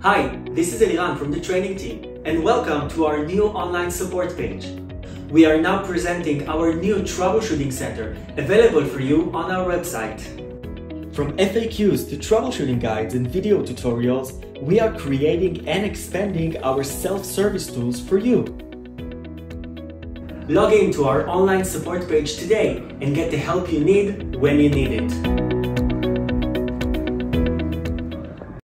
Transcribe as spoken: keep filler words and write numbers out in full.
Hi, this is Eliran from the training team, and welcome to our new online support page. We are now presenting our new Troubleshooting Center, available for you on our website. From F A Qs to troubleshooting guides and video tutorials, we are creating and expanding our self-service tools for you. Log in to our online support page today and get the help you need when you need it.